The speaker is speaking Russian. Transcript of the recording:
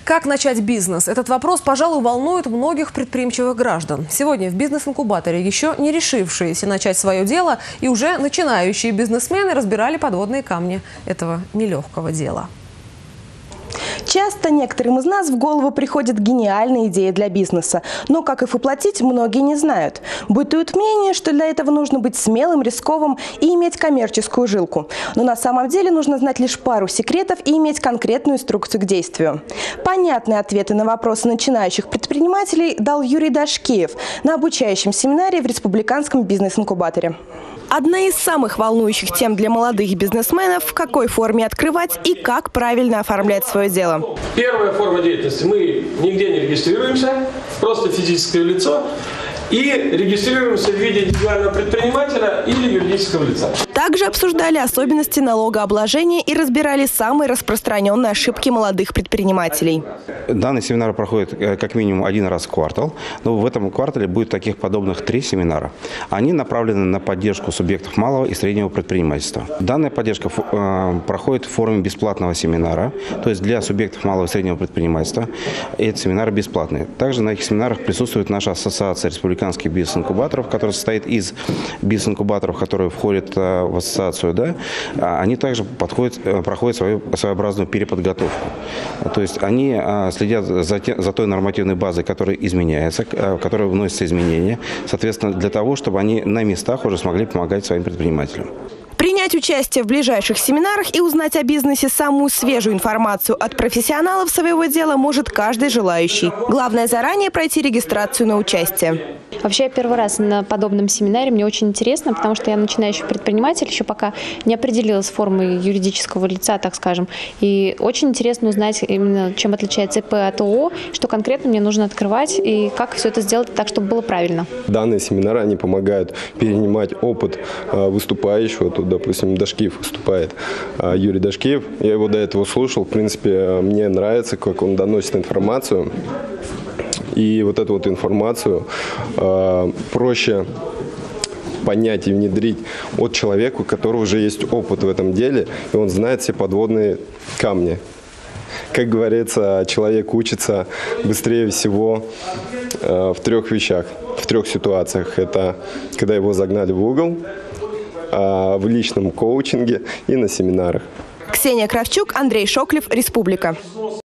Как начать бизнес? Этот вопрос, пожалуй, волнует многих предприимчивых граждан. Сегодня в бизнес-инкубаторе еще не решившиеся начать свое дело и уже начинающие бизнесмены разбирали подводные камни этого нелегкого дела. Часто некоторым из нас в голову приходят гениальные идеи для бизнеса, но как их воплотить, многие не знают. Бытует мнение, что для этого нужно быть смелым, рисковым и иметь коммерческую жилку. Но на самом деле нужно знать лишь пару секретов и иметь конкретную инструкцию к действию. Понятные ответы на вопросы начинающих предпринимателей дал Юрий Дашкеев на обучающем семинаре в Республиканском бизнес-инкубаторе. Одна из самых волнующих тем для молодых бизнесменов – в какой форме открывать и как правильно оформлять свое дело. Первая форма деятельности – мы нигде не регистрируемся, просто физическое лицо. И регистрируемся в виде индивидуального предпринимателя или юридического лица. Также обсуждали особенности налогообложения и разбирали самые распространенные ошибки молодых предпринимателей. Данный семинар проходит как минимум один раз в квартал. Но в этом квартале будет таких подобных 3 семинара. Они направлены на поддержку субъектов малого и среднего предпринимательства. Данная поддержка проходит в форме бесплатного семинара. То есть для субъектов малого и среднего предпринимательства эти семинары бесплатные. Также на этих семинарах присутствует наша ассоциация республиканских бизнес-инкубаторов, которая состоит из бизнес-инкубаторов, которые входят в ассоциацию. Да? Они также проходят свою своеобразную переподготовку. То есть они следят за той нормативной базой, которая изменяется, в которой вносятся изменения, соответственно, для того, чтобы они на местах уже смогли помогать своим предпринимателям. Принять участие в ближайших семинарах и узнать о бизнесе самую свежую информацию от профессионалов своего дела может каждый желающий. Главное заранее пройти регистрацию на участие. Вообще, я первый раз на подобном семинаре. Мне очень интересно, потому что я начинающий предприниматель, еще пока не определилась с формой юридического лица, так скажем. И очень интересно узнать именно, чем отличается ИП от ООО, что конкретно мне нужно открывать и как все это сделать так, чтобы было правильно. Данные семинары, они помогают перенимать опыт выступающего. Тут, допустим, Дашкеев выступает, Юрий Дашкеев. Я его до этого слушал. В принципе, мне нравится, как он доносит информацию. И вот эту вот информацию проще понять и внедрить от человека, у которого уже есть опыт в этом деле, и он знает все подводные камни. Как говорится, человек учится быстрее всего в 3 вещах, в 3 ситуациях. Это когда его загнали в угол, в личном коучинге и на семинарах. Ксения Кравчук, Андрей Шоклев, Республика.